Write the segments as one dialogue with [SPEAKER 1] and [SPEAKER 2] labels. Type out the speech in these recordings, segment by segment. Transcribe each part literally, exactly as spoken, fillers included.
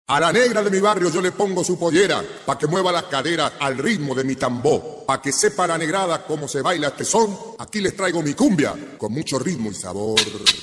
[SPEAKER 1] A la negra de mi barrio yo le pongo su pollera, pa' que mueva las caderas al ritmo de mi tambor. Pa' que sepa la negrada cómo se baila este son, aquí les traigo mi cumbia, con mucho ritmo y sabor.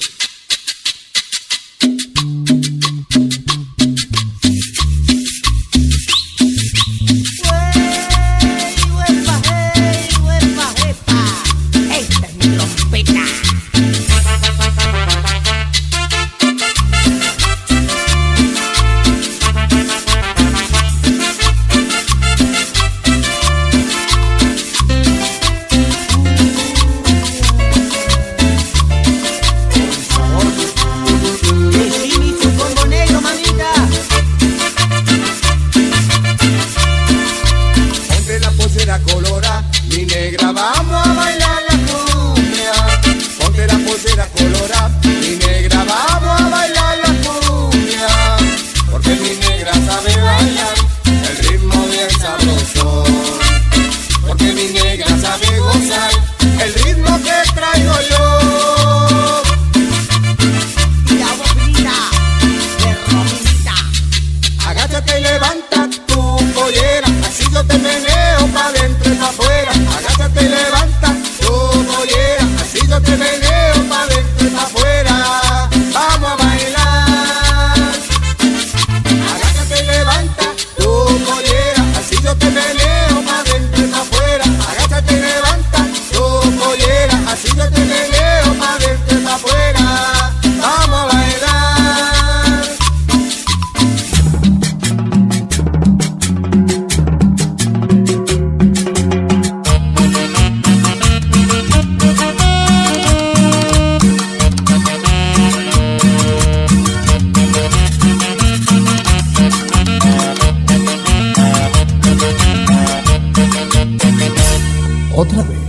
[SPEAKER 2] Otra vez.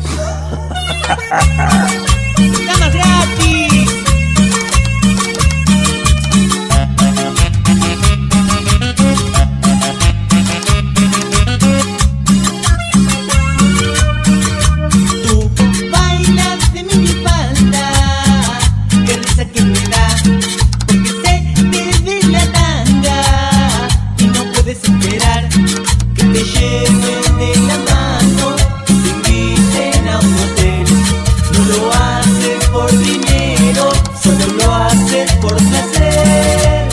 [SPEAKER 3] ¡Estamos gratis! Tú bailas de minifalda, qué risa que me da, porque se te ve la tanga y no puedes esperar que te lleven de la mano. Lo haces por dinero, solo lo haces por placer.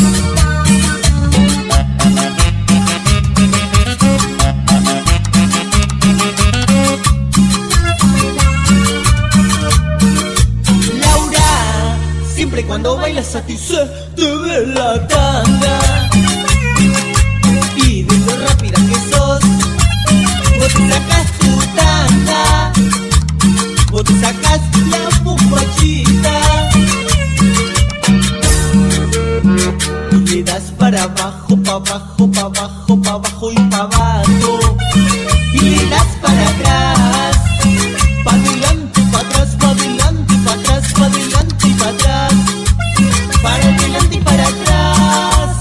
[SPEAKER 3] Laura, siempre cuando bailas a ti se te ve la tanga. Y de lo rápida que sos, vos te sacas tu tanga. Vos te sacas la bombachita y le das para abajo, pa' abajo, pa' abajo, pa' abajo y pa' abajo. Y le das para atrás, pa' adelante, pa' atrás, pa' adelante, pa' atrás, pa' adelante y pa' atrás, para adelante y para atrás.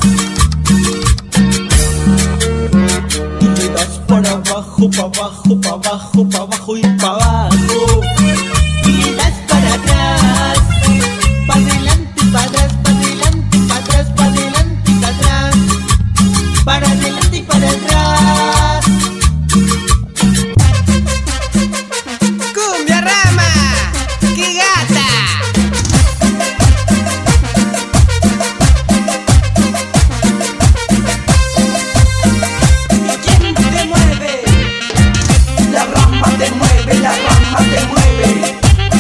[SPEAKER 3] Y le das para abajo, pa' abajo, pa' abajo, pa' abajo y pa' abajo. Y le das para atrás, pa' adelante, pa' atrás, pa' adelante, pa' atrás, pa' adelante y pa' atrás, para adelante y para atrás. ¡Cumbia Rama! ¡Qué gata! ¿Y quién te mueve? La rama te mueve, la rama te mueve.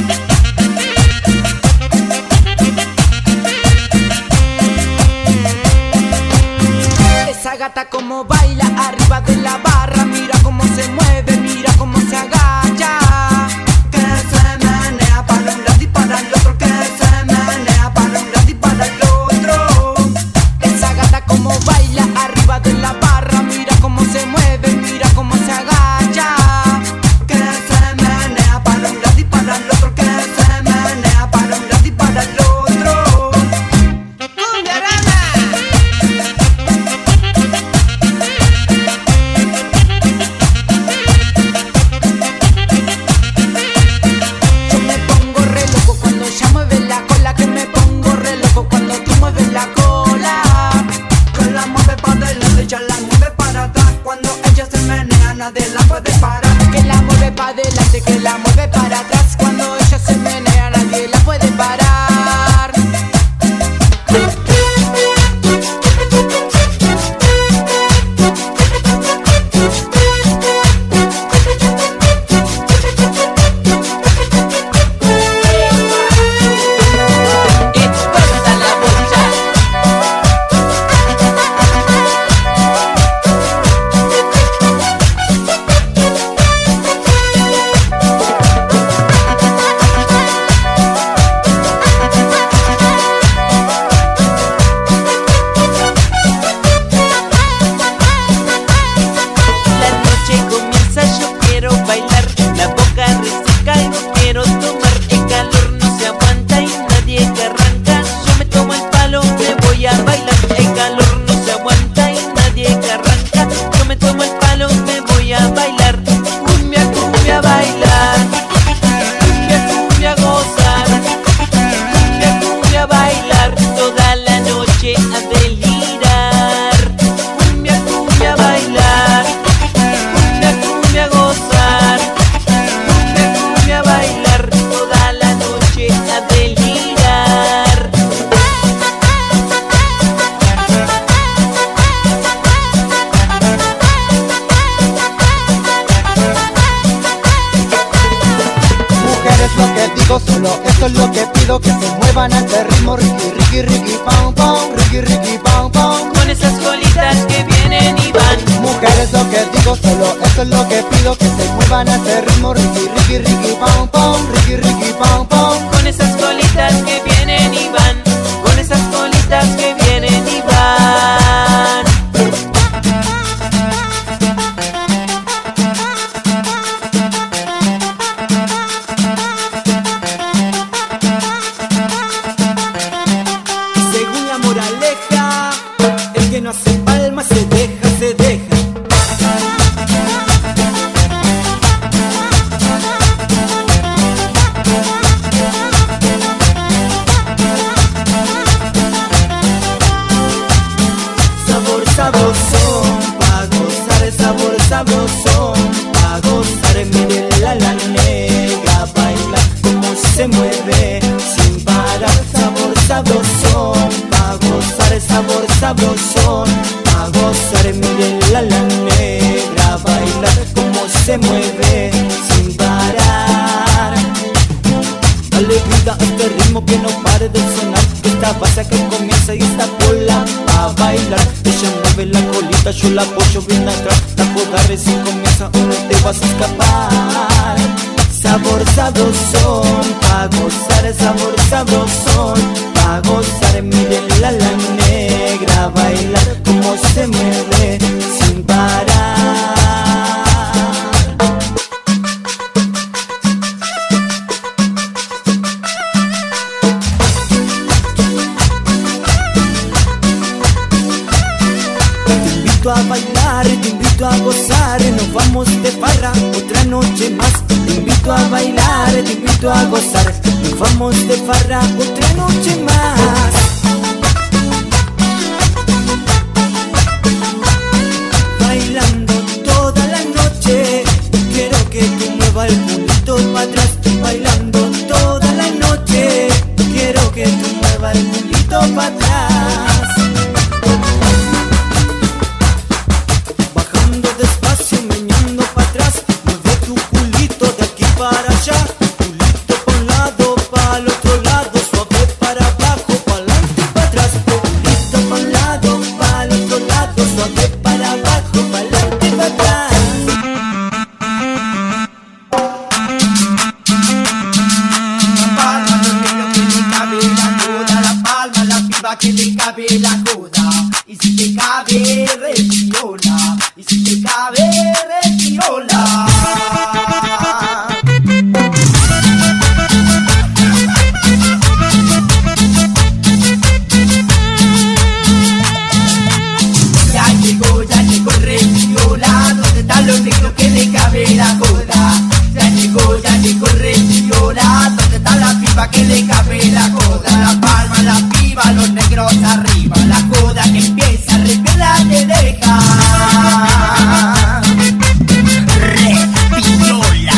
[SPEAKER 3] Esa gata como baila arriba de la barra, mira cómo se mueve, mira cómo se agacha. Que se menea para un lado y para el otro, que se menea para un lado y para el otro. Esa gata como baila arriba de la barra, mira cómo se mueve, mira cómo se agacha. Que se menea para un lado y para el otro, que se menea para un lado y para el otro. ¡Cumbia Rama! ella la mueve para atrás. Cuando ella se menea nadie la puede parar. Que la mueve para adelante, que la mueve para atrás. Cuando ella se menea nadie la puede parar.
[SPEAKER 4] Solo eso es lo que pido, que se muevan a este ritmo. Ricky, Ricky, Ricky, pam, pam, Ricky, Ricky, pam, pam.
[SPEAKER 3] Con esas colitas que vienen y van.
[SPEAKER 4] Mujeres, lo que digo, solo eso es lo que pido, que se muevan a este ritmo. Ricky, Ricky, Ricky, pam, pam, Ricky, Ricky, pam, pam.
[SPEAKER 3] Con esas colitas que vienen y van. Con esas colitas que vienen y van. El que no hace palma se deja, se deja. Sabor sabrosón, pa' gozar el sabor sabrosón, pa' gozar, mire la la negra, baila como se mueve sin parar. Sabor sabrosón, pa' gozar el sabor sabrosón, pa' gozar, mire la la negra, baila como se mueve sin parar. Dale vida a este ritmo que no pare de sonar, esta base que comienza y esta cola pa' bailar. Ella mueve la colita, yo la apoyo bien atrás, la joda recién comienza o no te vas a escapar. Sabor sabrosón, pa' gozar el sabor sabrosón, pa' gozar, miren la la negra, bailar como se mueve sin parar. Te invito a bailar, te invito a gozar, nos vamos de farra otra noche más. Te invito a bailar, te invito a gozar, nos vamos de farra otra noche más. Bailando toda la noche, quiero que tú muevas el culito para atrás. Bailando toda la noche, quiero que tú muevas el culito para atrás. Bajando despacio, meneando para atrás, mueve tu culito de aquí para allá. Culito pa' un lado, pa' el otro lado, suave para abajo, pa' adelante y para atrás. Culito pa' un lado, pa' el otro lado, suave para abajo, pa' adelante y para atrás. La palma, lo negro que le cabe la coda, la palma, la piba que le cabe la coda. Y si te cabe, retiola, y si te cabe, retiola. Ya llegó, ya llegó retiola, ¿dónde están los negros que le cabe la coda? Ya llegó, ya llegó retiola, ¿dónde está la piba que le cabe la coda? La palma, la piba, los negros arriba, la coda que empieza a revelar de deja. Repiola.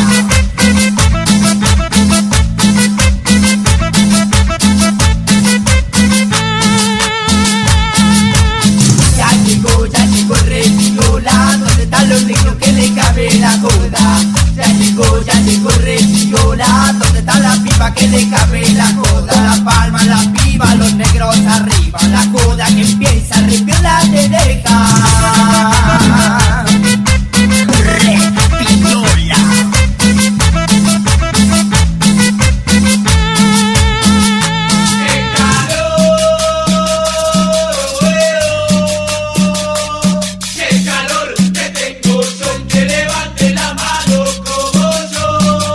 [SPEAKER 3] Ya llegó, ya llegó Repiola, ¿dónde están los negros que le cabe la joda? Ya llegó, ya llegó Repiola, ¿dónde está la pipa que le cabe la joda? La palma, la piba, los negros arriba, la joda que empieza, Repiola te deja. Repiola. ¡Qué calor! ¡Qué calor que tengo yo! Que levante la mano como yo.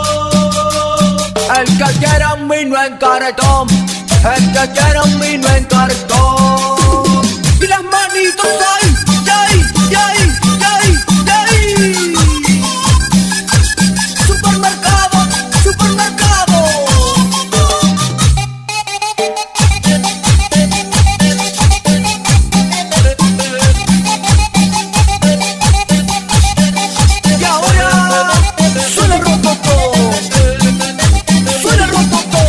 [SPEAKER 3] El que quiera un vino en cartón, el que quiera un vino en cartón. Y las manitos ahí, ahí, ahí, ahí, ahí. Supermercado, supermercado. Y ahora suena el rococo, suena el rococo.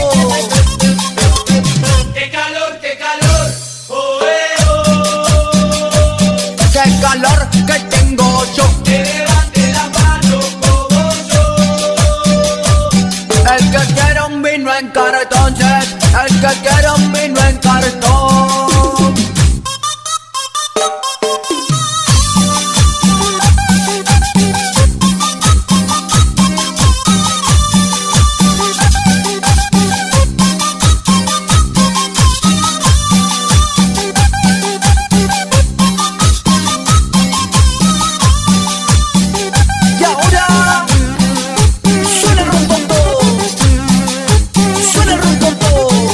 [SPEAKER 3] ¡Qué calor, qué calor! ¡Oh, eh, oh! ¡Qué calor que tengo yo! ¡Que levante la mano como yo! El que quiera un vino en cartón, yes. El que quiera un vino en cartón. Y ahora suena el rococo, suena el rococo.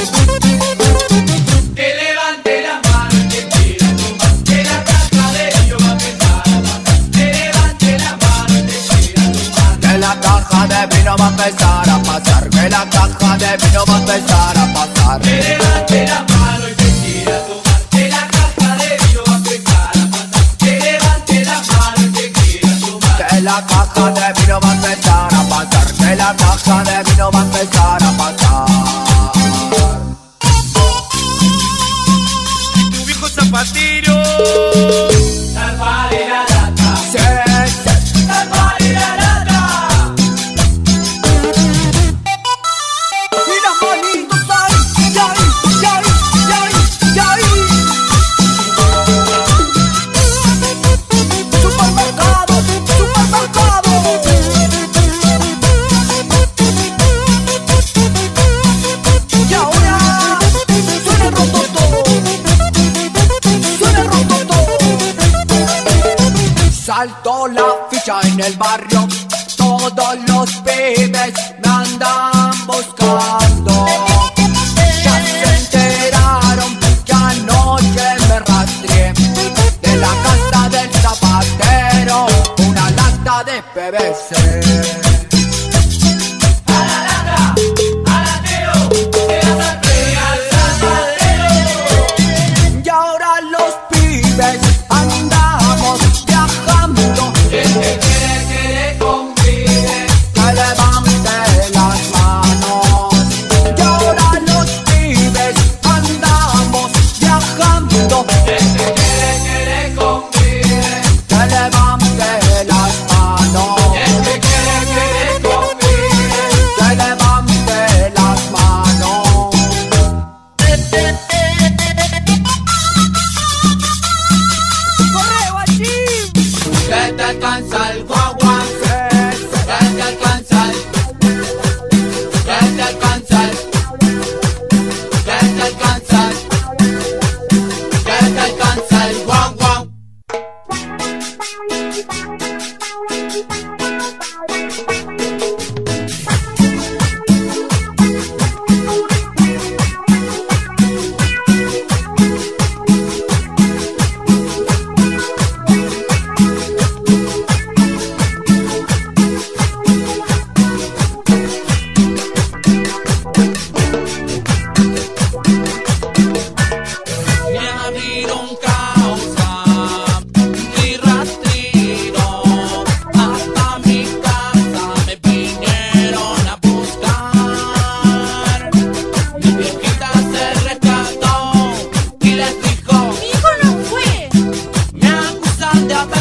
[SPEAKER 3] Que levante la mano el que quiera tomar, que la caja de vino va a empezar a pasar. Que levante la mano el que quiera tomar, que la caja de vino va a empezar a pasar. Que la caja de vino va a empezar a pasar. Que levante la mano el que quiera tomar, que la caja de vino va a empezar a pasar. Que levante la mano el que quiera tomar, que la caja de vino va a empezar a pasar. Que la caja de vino va a empezar a pasar.
[SPEAKER 5] Tu viejo zapatero.
[SPEAKER 3] Salvar la lata,
[SPEAKER 5] Sí, sí.
[SPEAKER 3] salvar la lata. Y las manitos ahí, ahí, ahí, ahí, ahí. Supermercado, supermercado. Y ahora suena el rototo, suena el rototo. Saltó la ficha en el barrio, todos los pibes me andan buscando. Ya se enteraron que anoche me rastreé de la casa del zapatero una lata de P V C. A la lata, al latero, que la sangre al zapatero. Y ahora los pibes andamos viajando. El que quiere que le convide, que levante las manos. Y ahora los pibes andamos viajando. El que quiere que le convide, que levante las manos. El que quiere que le convide, que levante las manos. ¡Correo allí! Que te alcanza el guagua, que te alcanza el, que te alcanza el, que te alcanza el, que te alcanza el guagua. grande a ver.